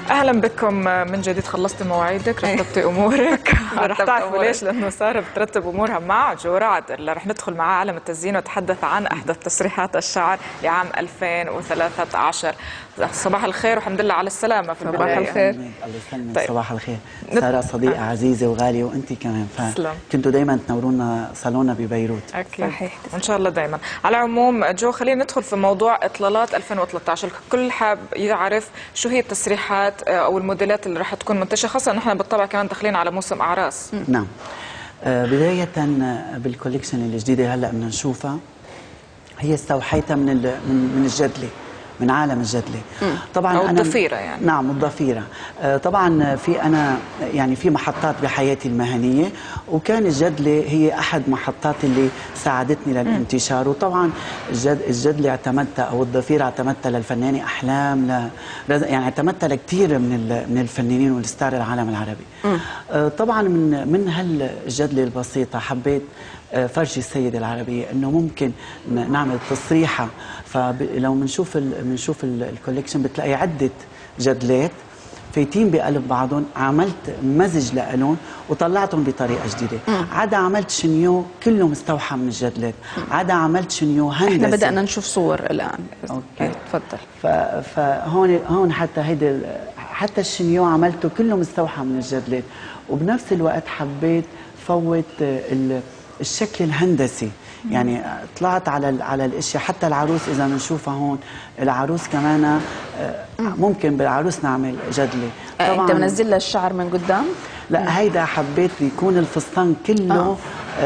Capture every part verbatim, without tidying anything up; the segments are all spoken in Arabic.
اهلا بكم من جديد. خلصتي مواعيدك، رتبتي امورك؟ رح تعرفوا ليش، لانه ساره بترتب امورها مع جوراد اللي رح ندخل معاه عالم التزيين ونتحدث عن احدث تسريحات الشعر لعام ألفين وثلاثة عشر. صباح الخير والحمد لله على السلامه. في البدايه صباح الخير. الله يسلمك. طيب. صباح الخير ساره، صديقه آه. عزيزه وغاليه، وانت كمان كنتوا دايما تنورونا صالوننا ببيروت. اكيد صحيح، وان شاء الله دائما. على العموم جو، خلينا ندخل في موضوع اطلالات ألفين وثلاثة عشر. الكل حاب يعرف شو هي التسريحات او الموديلات اللي راح تكون منتشره، خاصه نحن بالطبع كمان داخلين على موسم اعراس. نعم. آه بدايه بالكوليكشن الجديده هلا بدنا نشوفها، هي استوحيتها من من من الجدلي، من عالم الجدلي. طبعا أو الضفيره يعني. نعم الضفيره. آه طبعا في انا يعني في محطات بحياتي المهنيه، وكان الجدلي هي احد محطات اللي ساعدتني للانتشار. وطبعا الجد الجدلي اعتمدتها او الضفيره اعتمدتها للفنانه احلام، ل... يعني اعتمدتها لكثير من ال... من الفنانين والستار العالم العربي. آه طبعا من من هالجدلي البسيطه حبيت فرجي السيدة العربية انه ممكن نعمل تصريحة. فلو بنشوف بنشوف الكوليكشن بتلاقي عدة جدلات فايتين بقلب بعضهم، عملت مزج لهم وطلعتهم بطريقه جديده. عدا عملت شنيو كله مستوحى من الجدلات، عدا عملت شنيو هندسي. احنا بدأنا نشوف صور الان. اوكي تفضل. فهون هون حتى هيدا حتى الشنيو عملته كله مستوحى من الجدلات، وبنفس الوقت حبيت فوت الشكل الهندسي. يعني طلعت على على الاشياء. حتى العروس اذا بنشوفها هون، العروس كمان ممكن بالعروس نعمل جدلي. طبعا انت منزل لها الشعر من قدام؟ لا، هيدا حبيت يكون الفستان كله آه.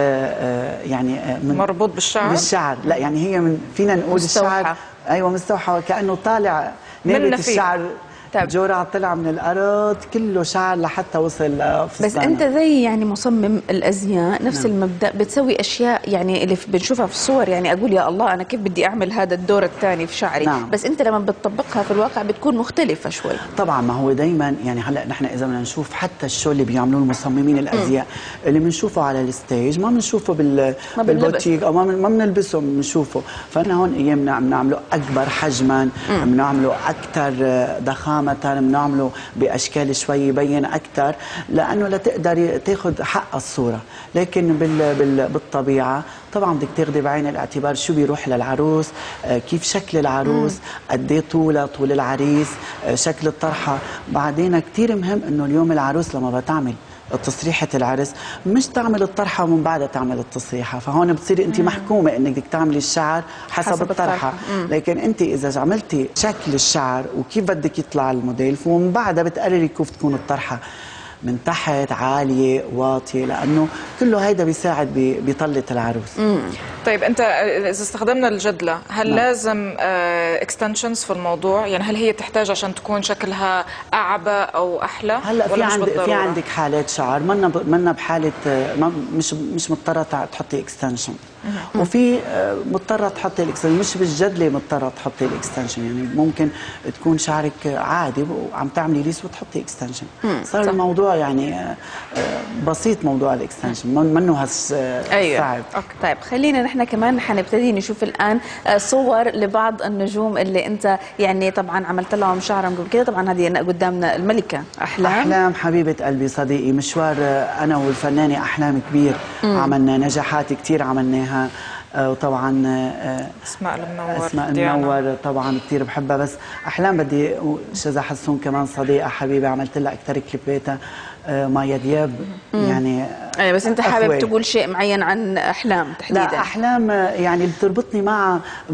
آه يعني من مربوط بالشعر. بالشعر لا يعني هي من فينا نقول مستوحى. الشعر ايوه مستوحى، كانه طالع نابت الشعر. جورا طلع من الارض كله شعر لحتى وصل فستانه. بس انت زي يعني مصمم الازياء نفس نعم. المبدا، بتسوي اشياء يعني اللي بنشوفها في الصور، يعني اقول يا الله انا كيف بدي اعمل هذا الدور الثاني في شعري. نعم. بس انت لما بتطبقها في الواقع بتكون مختلفه شوي. طبعا ما هو دائما يعني هلا نحن اذا بدنا نشوف حتى الشو اللي بيعملوه المصممين الازياء م. اللي بنشوفه على الستيج ما بنشوفه بال بالبوتيك او ما بنلبسه بنشوفه. فانا هون ايامنا عم نعمله اكبر حجما، بنعمله اكثر ضخامه، بنعمله باشكال شوي يبين اكثر، لانه لتقدري تاخذ حق الصوره. لكن بال بال بالطبيعه طبعا بدك تاخذي بعين الاعتبار شو بيروح للعروس، كيف شكل العروس، قد ايه طولها، طول العريس، شكل الطرحه. بعدين كثير مهم انه اليوم العروس لما بتعمل تصريحة العرس مش تعمل الطرحة ومن بعدها تعمل التصريحة، فهون بتصيري انت محكومة انك بدك تعملي الشعر حسب, حسب الطرحة, الطرحة. لكن انت اذا عملتي شكل الشعر وكيف بدك يطلع الموديل، ومن بعدها بتقرري كيف تكون الطرحة من تحت عالية واطية، لأنه كله هيدا بيساعد بطلة العروس. مم. طيب أنت إذا استخدمنا الجدلة هل نعم. لازم اكستنشنز في الموضوع؟ يعني هل هي تحتاج عشان تكون شكلها أعبى أو أحلى؟ هلا في عندك في عندك حالات شعر منا منا بحالة مش مش مضطرة تحطي اكستنشن، وفي مضطرة تحطي الاكستنشن. مش بالجدلة مضطرة تحطي الاكستنشن، يعني ممكن تكون شعرك عادي وعم تعملي ليس وتحطي اكستنشن. صار صح. الموضوع يعني بسيط، موضوع الاكستنشن منه هالصعب. أيوة. طيب خلينا نحن كمان حنبتدي نشوف الان صور لبعض النجوم اللي انت يعني طبعا عملت لهم شعرهم قبل كده. طبعا هذه قدامنا الملكة احلام. احلام حبيبة قلبي، صديقي، مشوار انا والفنانة احلام كبير. مم. عملنا نجاحات كثير عملناها، وطبعا اسماء المنور اسماء المنور طبعا كثير بحبها. بس احلام بدي شذا حسون كمان صديقه حبيبه، عملت لها اكثر كليباتها. مايا دياب يعني ايه. بس انت حابب تقول شيء معين عن احلام تحديدا؟ لا، احلام يعني بتربطني مع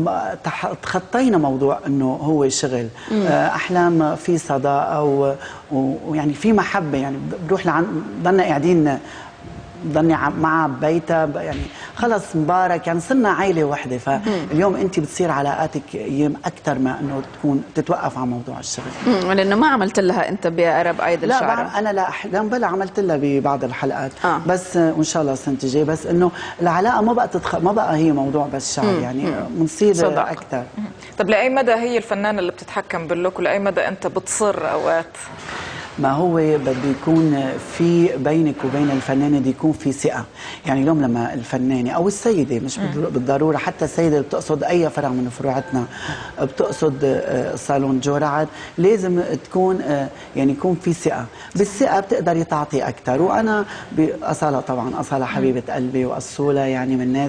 تخطينا موضوع انه هو شغل. مم. احلام في صداقه ويعني في محبه، يعني بروح لعند ضلنا قاعدين ضلني مع بيتها، يعني خلص مبارك، يعني صرنا عائله وحده. فاليوم انت بتصير علاقاتك ايام اكثر ما انه تكون تتوقف على موضوع الشغل. امم لانه ما عملت لها انت بأرب ايدل لا شعر؟ لا انا لا احلام بلا عملت لها ببعض الحلقات. آه. بس وان شاء الله السنه الجايه. بس انه العلاقه ما بقى تتخ... ما بقى هي موضوع بس شعر. مم. يعني بنصير اكثر. طب لاي مدى هي الفنانه اللي بتتحكم باللوك، ولاي مدى انت بتصر اوقات؟ ما هو بده يكون في بينك وبين الفنانه بده يكون في ثقه. يعني اليوم لما الفنانه او السيده، مش بالضروره حتى السيده اللي بتقصد اي فرع من فروعاتنا، بتقصد صالون جو رعد، لازم تكون يعني يكون في ثقه. بالثقه بتقدري تعطي اكثر. وانا باصاله طبعا، اصاله حبيبه قلبي واصوله، يعني من الناس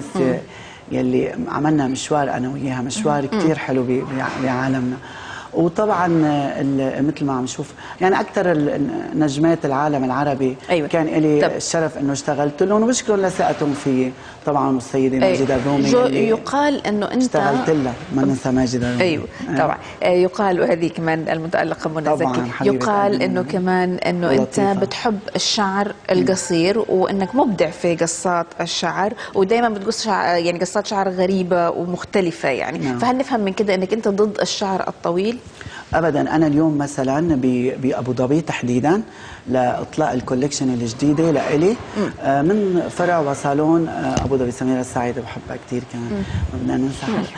يلي عملنا مشوار انا وياها، مشوار كثير حلو بعالمنا. وطبعا مثل ما عم نشوف يعني اكثر نجمات العالم العربي أيوة. كان لي الشرف انه اشتغلت لهم، وبشكرهم لثقتهم فيي طبعا. والسيده ماجده الرومي يقال انه انت اشتغلت لها، ما ننسى ماجده الرومي. ايوه طبعا. يقال، وهذه كمان المتالقه منى زكي، يقال انه كمان انه انت بتحب الشعر القصير، وانك مبدع في قصات الشعر، ودائما بتقص يعني قصات شعر غريبه ومختلفه يعني. نعم. فهل نفهم من كده انك انت ضد الشعر الطويل؟ ابدا. انا اليوم مثلا بابو ظبي تحديدا لاطلاق الكوليكشن الجديده لإلي من فرع وصالون ابو ظبي، سميره السعيد بحبها كثير كمان، ما بدنا ننسى.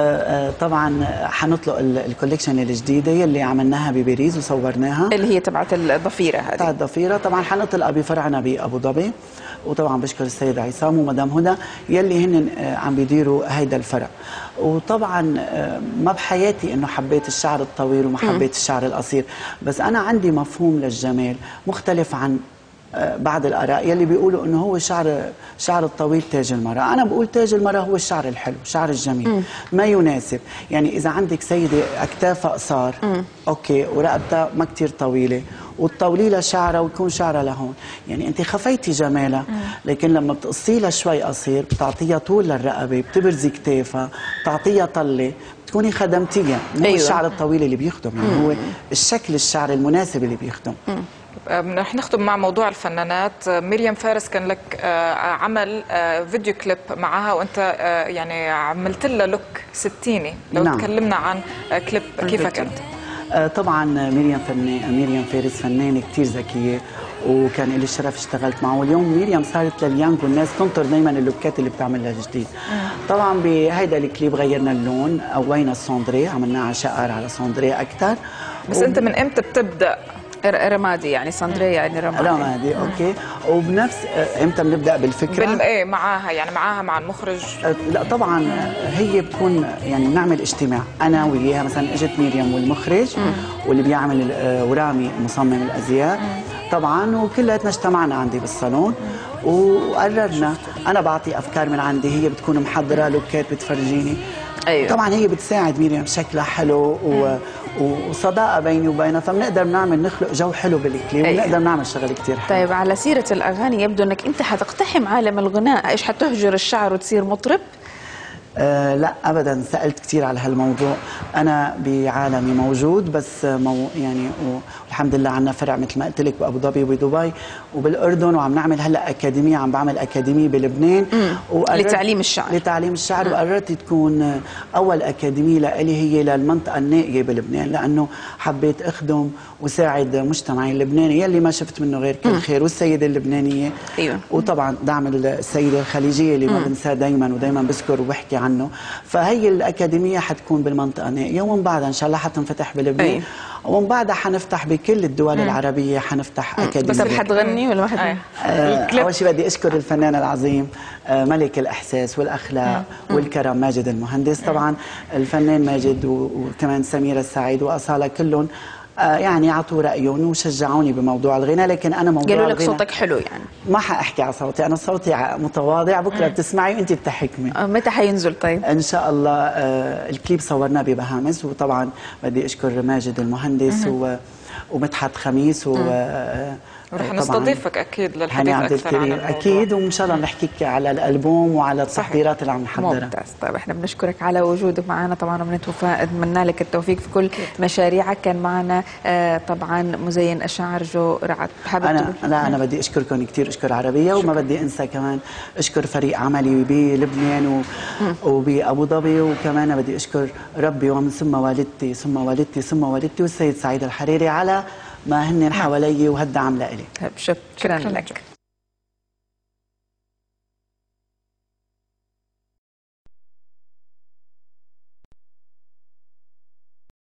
طبعا حنطلق الكوليكشن الجديده يلي عملناها بباريس وصورناها، اللي هي تبعت الضفيره. هذه تبعت الضفيره طبعا حنطلقها بفرعنا بابو ظبي. وطبعا بشكر السيد عصام ومدام هدى يلي هن عم بيديروا هيدا الفرع. وطبعا ما بحياتي انه حبيت الشعر الطويل وما حبيت الشعر القصير، بس انا عندي مفهوم للجمال مختلف عن بعض الاراء يلي بيقولوا انه هو شعر شعر الطويل تاج المراه. انا بقول تاج المراه هو الشعر الحلو، الشعر الجميل. مم. ما يناسب. يعني اذا عندك سيده اكتافها قصار اوكي ورقبتها ما كثير طويله، وتطولي لها شعرها ويكون شعرها لهون، يعني انت خفيتي جمالها. لكن لما بتقصي لها شوي قصير بتعطيها طول للرقبه، بتبرزي كتافها، بتعطيها طله، بتكوني خدمتيها. مو أيوة. الشعر الطويل اللي بيخدم، يعني هو الشكل الشعر المناسب اللي بيخدم. رح نختم مع موضوع الفنانات. مريم فارس كان لك عمل فيديو كليب معها، وانت يعني عملت لها لوك ستيني. لو نعم. تكلمنا عن كليب كيفك انت؟ طبعا مريم فنان مريم فارس فنانه كثير ذكيه، وكان لي الشرف اشتغلت معه. واليوم مريم صارت لليانج والناس تنطر دائما اللوكات اللي بتعملها جديد. طبعا بهيدا الكليب غيرنا اللون، قوينا السوندري، عملناها شقر على سوندري اكثر. بس و... انت من امتى بتبدا؟ رمادي يعني ساندريا يعني رمادي رمادي اوكي. وبنفس امتى بنبدا بالفكره؟ بال... ايه معاها يعني معاها مع المخرج؟ لا طبعا هي بتكون يعني بنعمل اجتماع انا وياها. مثلا اجت مريم والمخرج مم. واللي بيعمل ورامي مصمم الازياء طبعا، وكلياتنا اجتمعنا عندي بالصالون وقررنا. انا بعطي افكار من عندي، هي بتكون محضره لوكات بتفرجيني. أيوة. طبعا هي بتساعد مريم، شكلها حلو و... وصداقه بيني وبينها، فبنقدر نعمل نخلق جو حلو بالكليب. أيوة. ونقدر نعمل شغل كثير حلو. طيب على سيره الاغاني، يبدو انك انت حتقتحم عالم الغناء، ايش حتهجر الشعر وتصير مطرب؟ آه لا ابدا. سالت كثير على هالموضوع. انا بعالمي موجود، بس مو يعني والحمد لله عندنا فرع مثل ما قلت لك بابو ظبي وبدبي وبالاردن، وعم نعمل هلا اكاديميه، عم بعمل اكاديميه بلبنان لتعليم الشعر. لتعليم الشعر. وقررت تكون اول اكاديميه لإلي هي للمنطقه النائيه بلبنان، لانه حبيت اخدم وساعد مجتمعي اللبناني يلي ما شفت منه غير كل خير، والسيده اللبنانيه. ايوه. وطبعا دعم السيده الخليجيه اللي ما بنساه دائما ودائما بذكر وبحكي عنه. فهي الاكاديميه حتكون بالمنطقه النائيه، ومن بعدها ان شاء الله حتنفتح بلبنان. أيوة. ومن بعدها حنفتح بكل الدول مم. العربيه، حنفتح اكاديميه. بس حتغني ولا ما حتغني؟ آه اول شيء بدي اشكر الفنان العظيم آه ملك الاحساس والاخلاق مم. والكرم ماجد المهندس. طبعا الفنان ماجد وكمان سميره السعيد واصاله كلهم آه يعني عطوا رايهم وشجعوني بموضوع الغناء. لكن انا موضوع قالوا لك صوتك حلو يعني؟ ما حاحكي على صوتي، انا صوتي متواضع. بكره بتسمعي وانت بتحكمي. آه متى حينزل طيب؟ ان شاء الله. آه الكليب صورناه ببهامس، وطبعا بدي اشكر ماجد المهندس و... ومدحت خميس و ورح نستضيفك اكيد للحديث اكثر عن الموضوع. اكيد، وان شاء الله نحكيك على الالبوم وعلى التحضيرات اللي عم نحضرها. ممتاز. طيب احنا بنشكرك على وجودك معنا طبعا، ومن وفاء اتمنى لك التوفيق في كل مشاريعك. كان معنا آه طبعا مزين الشعر جو رعد. حابب انا لا انا بدي اشكركم كثير، اشكر عربيه. وما بدي انسى كمان اشكر فريق عملي بلبنان و... وبابو ظبي، وكمان بدي اشكر ربي ومن ثم والدتي ثم والدتي ثم والدتي والسيد سعيد الحريري على ما هن حوالي وهالدعم لإلي. شكرا لك.